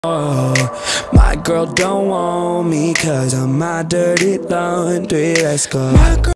My girl don't want me 'cause I'm my dirty laundry. Let's go.